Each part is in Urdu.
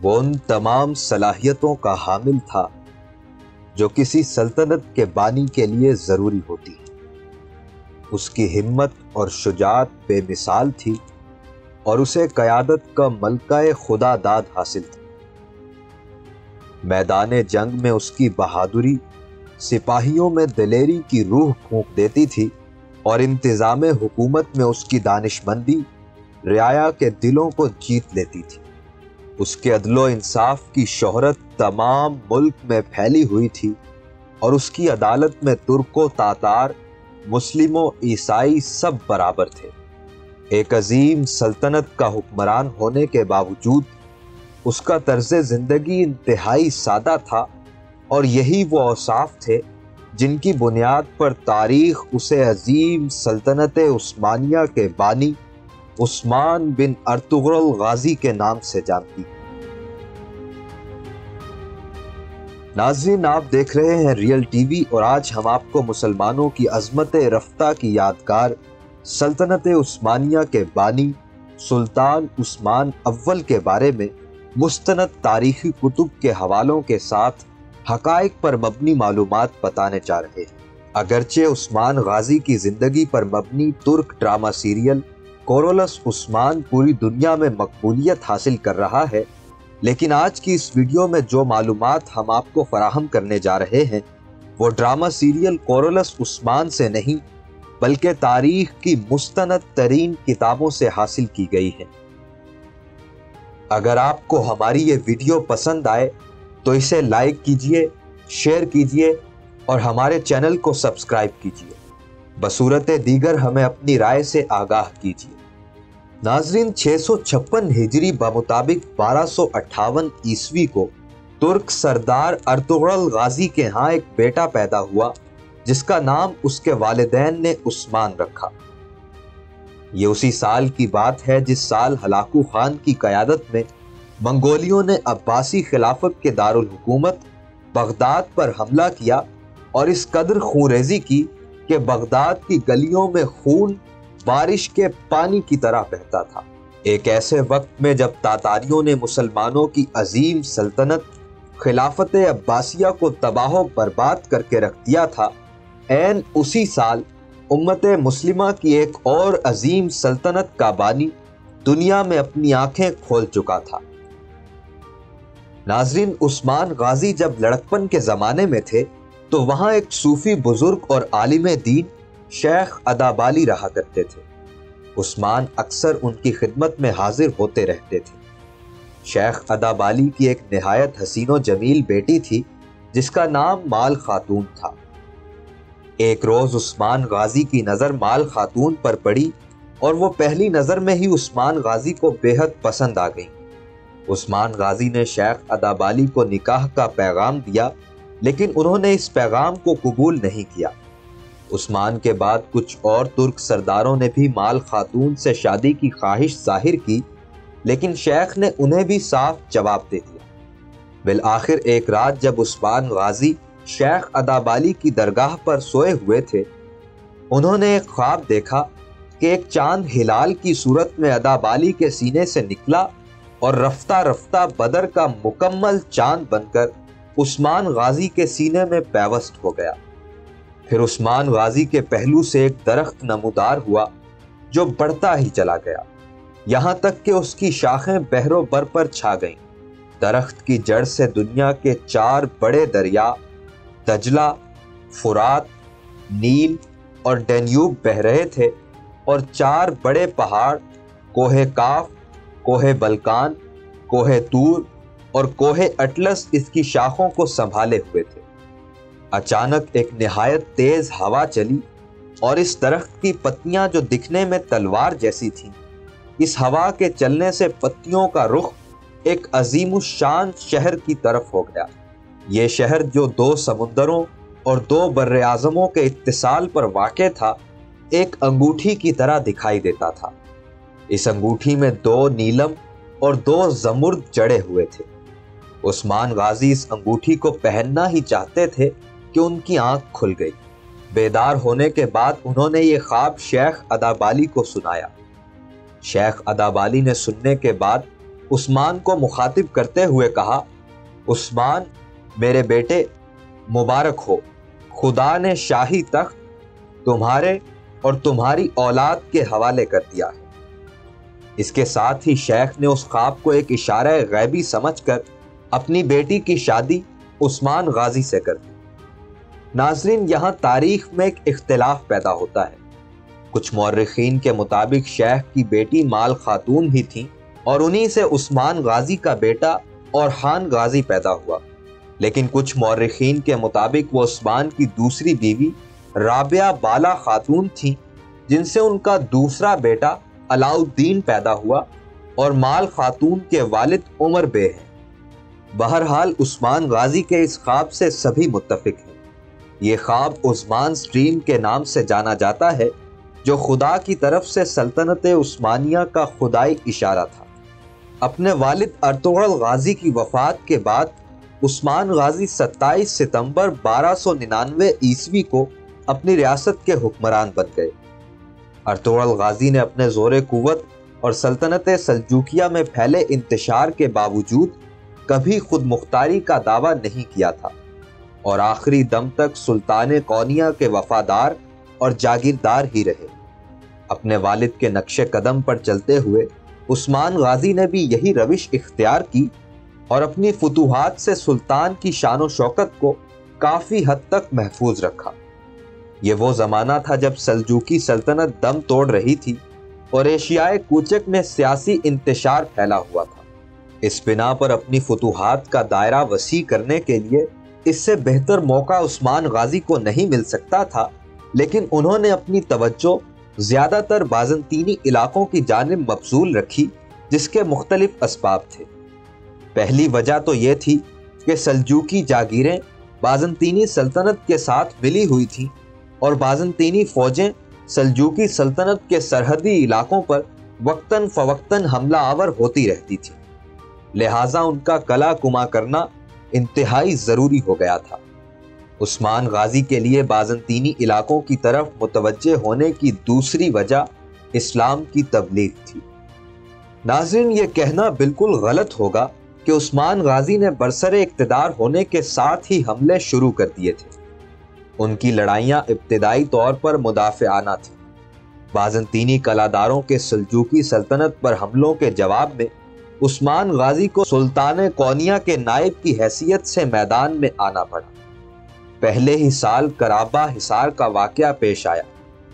وہ ان تمام صلاحیتوں کا حامل تھا جو کسی سلطنت کے بانی کے لیے ضروری ہوتی ہے۔ اس کی ہمت اور شجاعت بے مثال تھی اور اسے قیادت کا ملکہ خدا داد حاصل تھی۔ میدان جنگ میں اس کی بہادری سپاہیوں میں دلیری کی روح پھونک دیتی تھی اور انتظام حکومت میں اس کی دانشمندی رعایا کے دلوں کو جیت لیتی تھی۔ اس کے عدل و انصاف کی شہرت تمام ملک میں پھیلی ہوئی تھی اور اس کی عدالت میں ترک و تاتار، مسلم و عیسائی سب برابر تھے۔ ایک عظیم سلطنت کا حکمران ہونے کے باوجود اس کا طرز زندگی انتہائی سادہ تھا، اور یہی وہ اوصاف تھے جن کی بنیاد پر تاریخ اسے عظیم سلطنت عثمانیہ کے بانی عثمان بن ارطغرل غازی کے نام سے جانتی۔ ناظرین، آپ دیکھ رہے ہیں ریئل ٹی وی، اور آج ہم آپ کو مسلمانوں کی عظمت رفتہ کی یادگار سلطنت عثمانیہ کے بانی سلطان عثمان اول کے بارے میں مستند تاریخی کتب کے حوالوں کے ساتھ حقائق پر مبنی معلومات بتانے جا رہے ہیں۔ اگرچہ عثمان غازی کی زندگی پر مبنی ترک ڈرامہ سیریل کورولس عثمان پوری دنیا میں مقبولیت حاصل کر رہا ہے، لیکن آج کی اس ویڈیو میں جو معلومات ہم آپ کو فراہم کرنے جا رہے ہیں وہ ڈرامہ سیریل کورولس عثمان سے نہیں بلکہ تاریخ کی مستند ترین کتابوں سے حاصل کی گئی ہے۔ اگر آپ کو ہماری یہ ویڈیو پسند آئے تو اسے لائک کیجئے، شیئر کیجئے اور ہمارے چینل کو سبسکرائب کیجئے۔ بصورت دیگر ہمیں اپنی رائے سے آگاہ کیجئے۔ ناظرین، 656 ہجری بمطابق 1258 عیسوی کو ترک سردار ارطغرل غازی کے ہاں ایک بیٹا پیدا ہوا جس کا نام اس کے والدین نے عثمان رکھا۔ یہ اسی سال کی بات ہے جس سال ہلاکو خان کی قیادت میں منگولیوں نے عباسی خلافت کے دارالحکومت بغداد پر حملہ کیا اور اس قدر خونریزی کی کہ بغداد کی گلیوں میں خون بارش کے پانی کی طرح بہتا تھا۔ ایک ایسے وقت میں جب تاتاریوں نے مسلمانوں کی عظیم سلطنت خلافت عباسیہ کو تباہ و برباد کر کے رکھ دیا تھا، عین اسی سال امت مسلمہ کی ایک اور عظیم سلطنت کا بانی دنیا میں اپنی آنکھیں کھول چکا تھا۔ ناظرین، عثمان غازی جب لڑکپن کے زمانے میں تھے تو وہاں ایک صوفی بزرگ اور عالم دین شیخ ادابالی رہا کرتے تھے۔ عثمان اکثر ان کی خدمت میں حاضر ہوتے رہتے تھے۔ شیخ ادابالی کی ایک نہایت حسین و جمیل بیٹی تھی جس کا نام مال خاتون تھا۔ ایک روز عثمان غازی کی نظر مال خاتون پر پڑی اور وہ پہلی نظر میں ہی عثمان غازی کو بے حد پسند آ گئی۔ عثمان غازی نے شیخ ادابالی کو نکاح کا پیغام دیا، لیکن انہوں نے اس پیغام کو قبول نہیں کیا۔ عثمان کے بعد کچھ اور ترک سرداروں نے بھی مال خاتون سے شادی کی خواہش ظاہر کی، لیکن شیخ نے انہیں بھی صاف جواب دے دیا۔ بالآخر ایک رات جب عثمان غازی شیخ ادابالی کی درگاہ پر سوئے ہوئے تھے، انہوں نے ایک خواب دیکھا کہ ایک چاند ہلال کی صورت میں ادابالی کے سینے سے نکلا اور رفتہ رفتہ بدر کا مکمل چاند بن کر عثمان غازی کے سینے میں پیوست ہو گیا۔ پھر عثمان غازی کے پہلو سے ایک درخت نمودار ہوا جو بڑھتا ہی چلا گیا، یہاں تک کہ اس کی شاخیں بحر و بر پر چھا گئیں۔ درخت کی جڑ سے دنیا کے 4 بڑے دریا دجلہ، فرات، نیل اور ڈینیوب بہہ رہے تھے، اور 4 بڑے پہاڑ کوہ کاف، کوہ بلکان، کوہ طور اور کوہ اٹلس اس کی شاخوں کو سنبھالے ہوئے تھے۔ اچانک ایک نہایت تیز ہوا چلی اور اس درخت کی پتیاں جو دکھنے میں تلوار جیسی تھیں، اس ہوا کے چلنے سے پتیوں کا رخ ایک عظیم الشان شہر کی طرف ہو گیا۔ یہ شہر جو 2 سمندروں اور 2 بر اعظموں کے اتصال پر واقع تھا، ایک انگوٹھی کی طرح دکھائی دیتا تھا۔ اس انگوٹھی میں 2 نیلم اور 2 زمرد جڑے ہوئے تھے۔ عثمان غازی اس انگوٹھی کو پہننا ہی چاہتے تھے کہ ان کی آنکھ کھل گئی۔ بیدار ہونے کے بعد انہوں نے یہ خواب شیخ ادابالی کو سنایا۔ شیخ ادابالی نے سننے کے بعد عثمان کو مخاطب کرتے ہوئے کہا، عثمان میرے بیٹے مبارک ہو، خدا نے شاہی تخت تمہارے اور تمہاری اولاد کے حوالے کر دیا ہے۔ اس کے ساتھ ہی شیخ نے اس خواب کو ایک اشارہ غیبی سمجھ کر اپنی بیٹی کی شادی عثمان غازی سے کر دی۔ ناظرین، یہاں تاریخ میں ایک اختلاف پیدا ہوتا ہے۔ کچھ مورخین کے مطابق شیخ کی بیٹی مال خاتون ہی تھیں اور انہی سے عثمان غازی کا بیٹا اورحان غازی پیدا ہوا، لیکن کچھ مورخین کے مطابق وہ عثمان کی دوسری بیوی رابعہ بالا خاتون تھیں، جن سے ان کا دوسرا بیٹا علاؤالدین پیدا ہوا اور مال خاتون کے والد عمر بے ہیں۔ بہرحال عثمان غازی کے اس خواب سے سبھی متفق ہیں۔ یہ خواب عثمان ڈریم کے نام سے جانا جاتا ہے، جو خدا کی طرف سے سلطنت عثمانیہ کا خدائی اشارہ تھا۔ اپنے والد ارطغرل غازی کی وفات کے بعد عثمان غازی 27 ستمبر 1299 عیسوی کو اپنی ریاست کے حکمران بن گئے۔ ارطغرل غازی نے اپنے زور قوت اور سلطنت سلجوکیہ میں پھیلے انتشار کے باوجود کبھی خود مختاری کا دعویٰ نہیں کیا تھا اور آخری دم تک سلطان قونیہ کے وفادار اور جاگیردار ہی رہے۔ اپنے والد کے نقش قدم پر چلتے ہوئے عثمان غازی نے بھی یہی روش اختیار کی اور اپنی فتوحات سے سلطان کی شان و شوکت کو کافی حد تک محفوظ رکھا۔ یہ وہ زمانہ تھا جب سلجوکی سلطنت دم توڑ رہی تھی اور ایشیائے کوچک میں سیاسی انتشار پھیلا ہوا تھا۔ اس بنا پر اپنی فتوحات کا دائرہ وسیع کرنے کے لیے اس سے بہتر موقع عثمان غازی کو نہیں مل سکتا تھا، لیکن انہوں نے اپنی توجہ زیادہ تر بازنطینی علاقوں کی جانب مبذول رکھی، جس کے مختلف اسباب تھے۔ پہلی وجہ تو یہ تھی کہ سلجوکی جاگیریں بازنطینی سلطنت کے ساتھ ملی ہوئی تھیں اور بازنطینی فوجیں سلجوکی سلطنت کے سرحدی علاقوں پر وقتاً فوقتاً حملہ آور ہوتی رہتی تھیں، لہٰذا ان کا قلع کما کرنا انتہائی ضروری ہو گیا تھا۔ عثمان غازی کے لیے بازنطینی علاقوں کی طرف متوجہ ہونے کی دوسری وجہ اسلام کی تبلیغ تھی۔ ناظرین، یہ کہنا بالکل غلط ہوگا کہ عثمان غازی نے برسر اقتدار ہونے کے ساتھ ہی حملے شروع کر دیے تھے۔ ان کی لڑائیاں ابتدائی طور پر مدافعانہ تھیں۔ بازنطینی قلعہداروں کے سلجوکی سلطنت پر حملوں کے جواب میں عثمان غازی کو سلطان قونیہ کے نائب کی حیثیت سے میدان میں آنا پڑا۔ پہلے ہی سال کرابا حصار کا واقعہ پیش آیا۔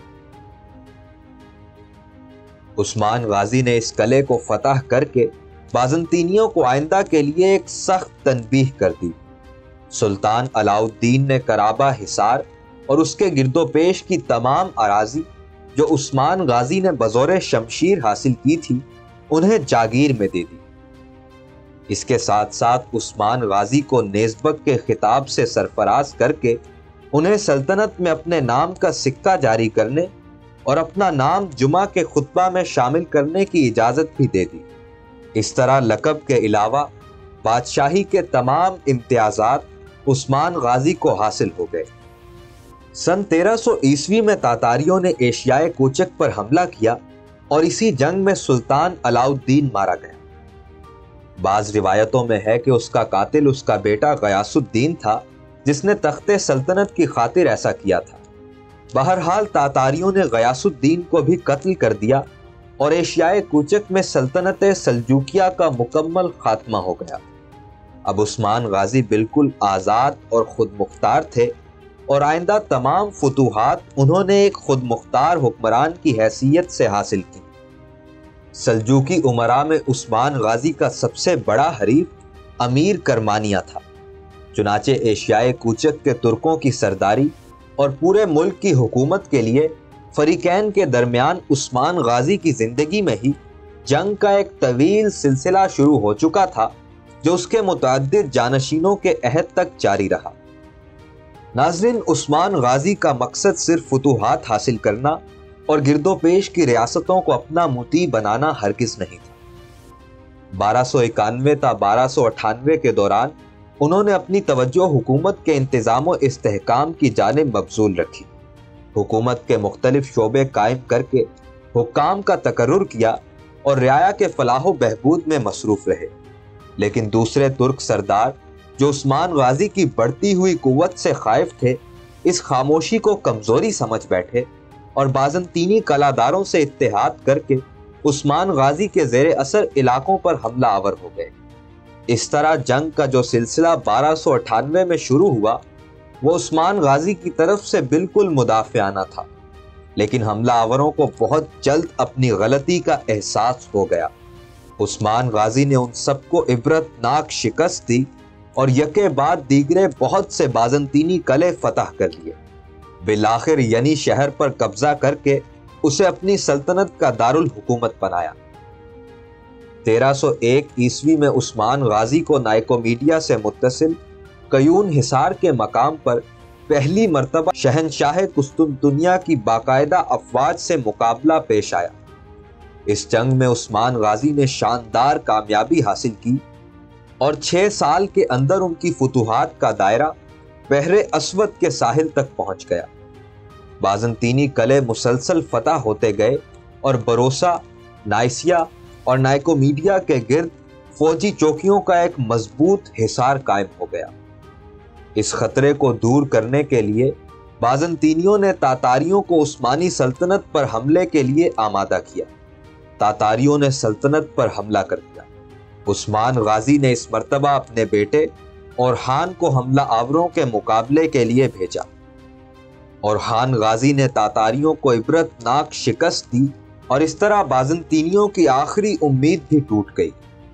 عثمان غازی نے اس قلعے کو فتح کر کے بازنطینیوں کو آئندہ کے لیے ایک سخت تنبیہ کر دی۔ سلطان علاؤالدین نے کرابا حصار اور اس کے گرد و پیش کی تمام اراضی جو عثمان غازی نے بزور شمشیر حاصل کی تھی، انہیں جاگیر میں دے دی۔ اس کے ساتھ ساتھ عثمان غازی کو نیزبک کے خطاب سے سرفراز کر کے انہیں سلطنت میں اپنے نام کا سکہ جاری کرنے اور اپنا نام جمعہ کے خطبہ میں شامل کرنے کی اجازت بھی دے دی۔ اس طرح لقب کے علاوہ بادشاہی کے تمام امتیازات عثمان غازی کو حاصل ہو گئے۔ سن 1300 عیسوی میں تاتاریوں نے ایشیائے کوچک پر حملہ کیا اور اسی جنگ میں سلطان علاؤالدین مارا گیا۔ بعض روایتوں میں ہے کہ اس کا قاتل اس کا بیٹا غیاث الدین تھا، جس نے تخت سلطنت کی خاطر ایسا کیا تھا۔ بہرحال تاتاریوں نے غیاث الدین کو بھی قتل کر دیا اور ایشیائے کوچک میں سلطنت سلجوکیہ کا مکمل خاتمہ ہو گیا۔ اب عثمان غازی بالکل آزاد اور خود مختار تھے اور آئندہ تمام فتوحات انہوں نے ایک خود مختار حکمران کی حیثیت سے حاصل کی۔ سلجوکی امراء میں عثمان غازی کا سب سے بڑا حریف امیر کرمانیہ تھا۔ چنانچہ ایشیائے کوچک کے ترکوں کی سرداری اور پورے ملک کی حکومت کے لیے فریقین کے درمیان عثمان غازی کی زندگی میں ہی جنگ کا ایک طویل سلسلہ شروع ہو چکا تھا، جو اس کے متعدد جانشینوں کے عہد تک جاری رہا۔ ناظرین، عثمان غازی کا مقصد صرف فتوحات حاصل کرنا اور گرد و پیش کی ریاستوں کو اپنا مطیع بنانا ہرگز نہیں تھا۔ 1291 تا 1298 کے دوران انہوں نے اپنی توجہ حکومت کے انتظام و استحکام کی جانب مبذول رکھی۔ حکومت کے مختلف شعبے قائم کر کے حکام کا تقرر کیا اور رعایا کے فلاح و بہبود میں مصروف رہے، لیکن دوسرے ترک سردار جو عثمان غازی کی بڑھتی ہوئی قوت سے خائف تھے، اس خاموشی کو کمزوری سمجھ بیٹھے اور بازنطینی کلاداروں سے اتحاد کر کے عثمان غازی کے زیر اثر علاقوں پر حملہ آور ہو گئے۔ اس طرح جنگ کا جو سلسلہ 1298 میں شروع ہوا وہ عثمان غازی کی طرف سے بالکل مدافعانہ تھا، لیکن حملہ آوروں کو بہت جلد اپنی غلطی کا احساس ہو گیا۔ عثمان غازی نے ان سب کو عبرت ناک شکست دی اور یکے بعد دیگرے بہت سے بازنطینی قلعے فتح کر لیے۔ بالآخر ینی شہر پر قبضہ کر کے اسے اپنی سلطنت کا دارالحکومت بنایا۔ 1301 عیسوی میں عثمان غازی کو نائکومیڈیا سے متصل قیون حصار کے مقام پر پہلی مرتبہ شہنشاہ قسطنطنیہ کی باقاعدہ افواج سے مقابلہ پیش آیا۔ اس جنگ میں عثمان غازی نے شاندار کامیابی حاصل کی اور 6 سال کے اندر ان کی فتوحات کا دائرہ بحر اسود کے ساحل تک پہنچ گیا۔ بازنطینی قلعے مسلسل فتح ہوتے گئے اور بروسا، نائسیا اور نائکومیڈیا کے گرد فوجی چوکیوں کا ایک مضبوط حصار قائم ہو گیا۔ اس خطرے کو دور کرنے کے لیے بازنطینیوں نے تاتاریوں کو عثمانی سلطنت پر حملے کے لیے آمادہ کیا۔ تاتاریوں نے سلطنت پر حملہ کر دیا۔ عثمان غازی نے اس مرتبہ اپنے بیٹے اورحان کو حملہ آوروں کے مقابلے کے لیے بھیجا۔ اورحان غازی نے تاتاریوں کو عبرت ناک شکست دی اور اس طرح بازنطینیوں کی آخری امید بھی ٹوٹ گئی۔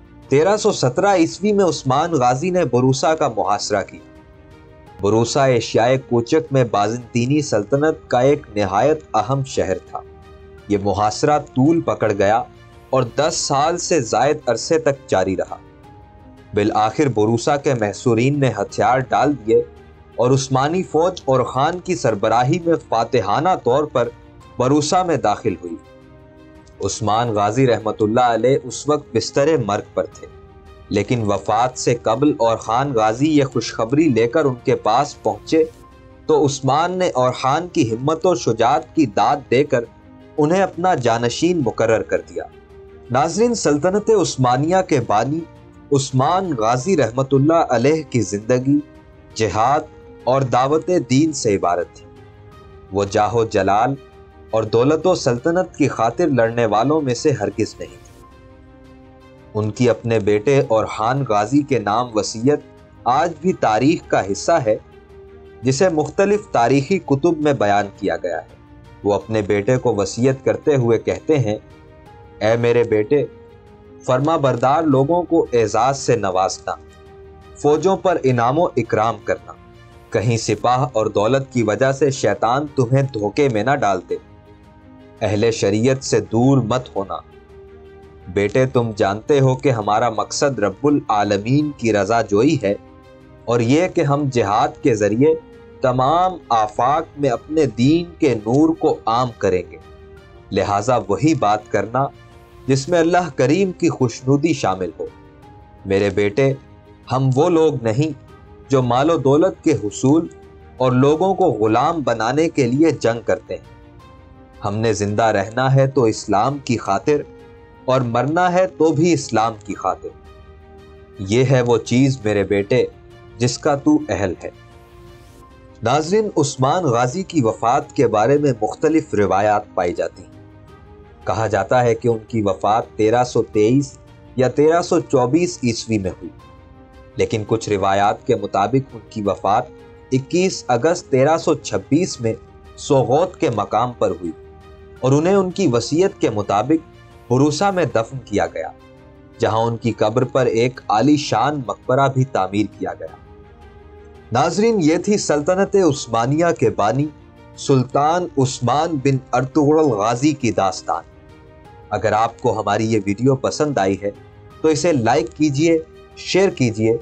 1317 عیسوی میں عثمان غازی نے بروسا کا محاصرہ کیا۔ بروسا ایشیائے کوچک میں بازنطینی سلطنت کا ایک نہایت اہم شہر تھا۔ یہ محاصرہ طول پکڑ گیا اور 10 سال سے زائد عرصے تک جاری رہا۔ بالآخر بروسا کے محصورین نے ہتھیار ڈال دیے اور عثمانی فوج اورخان کی سربراہی میں فاتحانہ طور پر بروسا میں داخل ہوئی۔ عثمان غازی رحمت اللہ علیہ اس وقت بستر مرگ پر تھے، لیکن وفات سے قبل اورخان غازی یہ خوشخبری لے کر ان کے پاس پہنچے تو عثمان نے اورخان کی ہمت و شجاعت کی داد دے کر انہیں اپنا جانشین مقرر کر دیا۔ ناظرین، سلطنت عثمانیہ کے بانی عثمان غازی رحمت اللہ علیہ کی زندگی جہاد اور دعوت دین سے عبارت تھی۔ وہ جاہ و جلال اور دولت و سلطنت کی خاطر لڑنے والوں میں سے ہرگز نہیں تھی۔ ان کی اپنے بیٹے اورحان غازی کے نام وصیت آج بھی تاریخ کا حصہ ہے، جسے مختلف تاریخی کتب میں بیان کیا گیا ہے۔ وہ اپنے بیٹے کو وصیت کرتے ہوئے کہتے ہیں: اے میرے بیٹے، فرما بردار لوگوں کو اعزاز سے نوازنا، فوجوں پر انعام و اکرام کرنا، کہیں سپاہ اور دولت کی وجہ سے شیطان تمہیں دھوکے میں نہ ڈالتے، اہل شریعت سے دور مت ہونا۔ بیٹے، تم جانتے ہو کہ ہمارا مقصد رب العالمین کی رضا جوئی ہے اور یہ کہ ہم جہاد کے ذریعے تمام آفاق میں اپنے دین کے نور کو عام کریں گے، لہٰذا وہی بات کرنا جس میں اللہ کریم کی خوشنودی شامل ہو۔ میرے بیٹے، ہم وہ لوگ نہیں جو مال و دولت کے حصول اور لوگوں کو غلام بنانے کے لیے جنگ کرتے ہیں۔ ہم نے زندہ رہنا ہے تو اسلام کی خاطر اور مرنا ہے تو بھی اسلام کی خاطر۔ یہ ہے وہ چیز میرے بیٹے جس کا تو اہل ہے۔ ناظرین، عثمان غازی کی وفات کے بارے میں مختلف روایات پائی جاتی ہیں۔ کہا جاتا ہے کہ ان کی وفات 1323 یا 1324 عیسوی میں ہوئی، لیکن کچھ روایات کے مطابق ان کی وفات 21 اگست 1326 میں سوغوت کے مقام پر ہوئی اور انہیں ان کی وصیت کے مطابق بروسا میں دفن کیا گیا، جہاں ان کی قبر پر ایک عالی شان مقبرہ بھی تعمیر کیا گیا۔ ناظرین، یہ تھی سلطنت عثمانیہ کے بانی سلطان عثمان بن ارطغرل غازی کی داستان۔ اگر آپ کو ہماری یہ ویڈیو پسند آئی ہے تو اسے لائک کیجئے، شیئر کیجئے،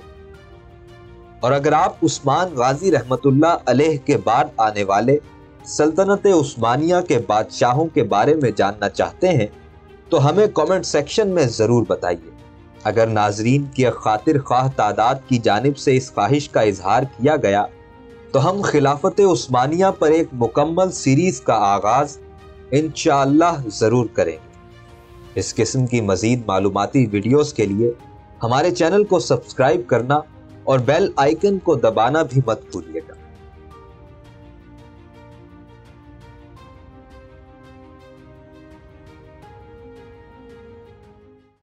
اور اگر آپ عثمان غازی رحمت اللہ علیہ کے بعد آنے والے سلطنت عثمانیہ کے بادشاہوں کے بارے میں جاننا چاہتے ہیں تو ہمیں کامنٹ سیکشن میں ضرور بتائیے۔ اگر ناظرین کی خاطر خواہ تعداد کی جانب سے اس خواہش کا اظہار کیا گیا تو ہم خلافت عثمانیہ پر ایک مکمل سیریز کا آغاز انشاءاللہ ضرور کریں گے۔ اس قسم کی مزید معلوماتی ویڈیوز کے لیے ہمارے چینل کو سبسکرائب کرنا اور بیل آئیکن کو دبانا بھی مت بھولیے گا۔